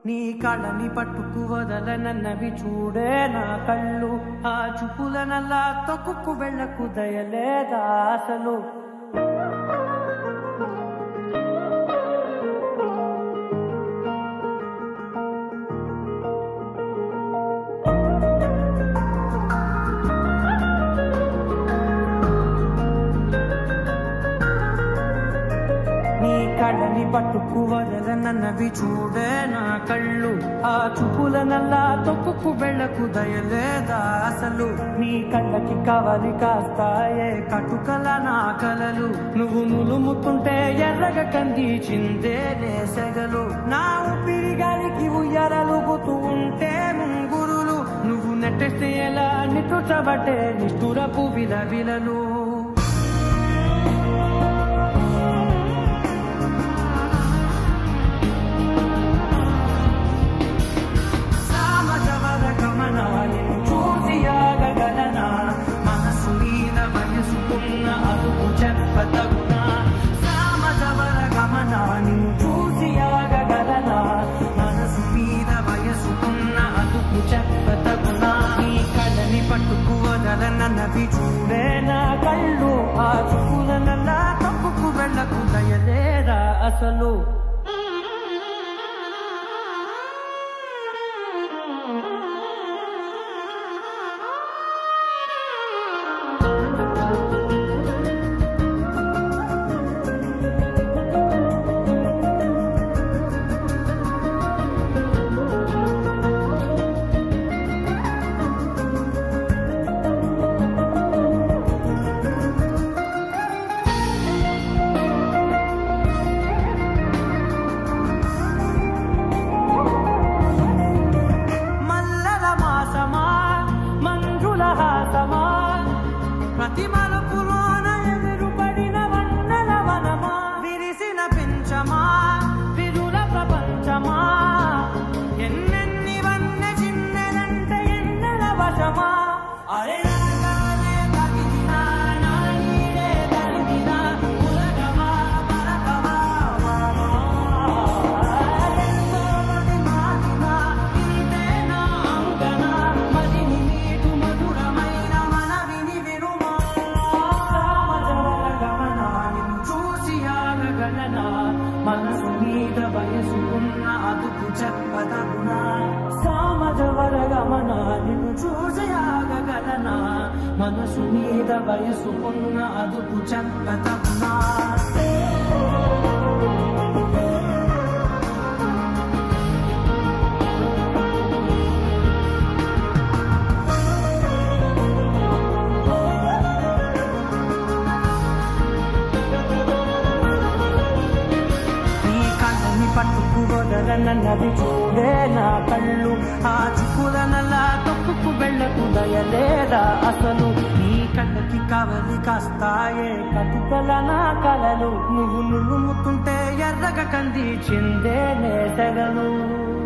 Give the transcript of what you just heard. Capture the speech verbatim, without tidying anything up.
నీ కళ్ళని పట్టుకు వదలనన్నవి చూడే నా కళ్ళు, ఆ చూపులనల్లా తొక్కుకు వెళ్ళకు దయలేదా అసలు. కళ్ళని పట్టుకు వదలనన్నవి చూడే నా కళ్ళు, ఆ చూపులనల్లా తొక్కుకు వెళ్ళకు దయలేదా అసలు. నీ కళ్ళకి కవలి కాస్తాయే కటుకల నా కలలు, నువ్వు నులుముతుంటే ఎర్రగ కందిచిందే నేసెగలు. నా ఊపిరి గాలికి ఉయ్యాలలుగుతూ ఉంటే ముంగురులు, నువ్వు నెట్టేస్తే ఎలా నిట్టుచబట్టే నిష్ఠురపు విలవిలలు. మనసు మీద వయసుకున్న అదుపు చెప్పతగునా, సామజవర గమన నిన్ను చూసి ఆగగలనా. మనసు మీద వయసుకున్న అదుపు చెప్పతగునా, నీ కళ్ళని పట్టుకు వదలనన్నవి చూడే నా కళ్ళు, ఆ చూపులనల్లా తప్పుకు వెళ్ళకు దయలేదా అసలు. ప్రతి మలుపులోన ఎదురుపడిన వన్నెల వనమా, విరిసిన పించమా విరుల ప్రపంచమా, ఎన్నెన్ని వన్నె చిన్నెలంటే ఎన్నెల వశమా. అరే మనసు మీద వయసుకున్న అదుపు చెప్పదగునా, సామజవర గమన నిన్ను చూసి ఆగగలనా. మనసు మీద వయసుకున్న అదుపు చెప్పదగునా. పట్టుకు వదలనన్నవి చూడే నా కళ్ళు, ఆ చూపులనల్లా తొక్కుకు వెళ్ళకు దయలేదా అసలు. నీ కళ్ళకి కవలి కాస్తాయే కటుకల నా కలలు, నువ్వు నులుముతుంటే ఎర్రగ కంది చిందే నేసెగలు.